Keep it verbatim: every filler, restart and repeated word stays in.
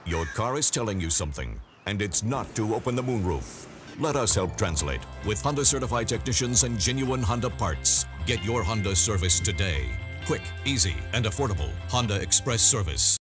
Your car is telling you something, and it's not to open the moonroof. Let us help translate. With Honda certified technicians and genuine Honda parts, get your Honda service today. Quick, easy, and affordable Honda Express service.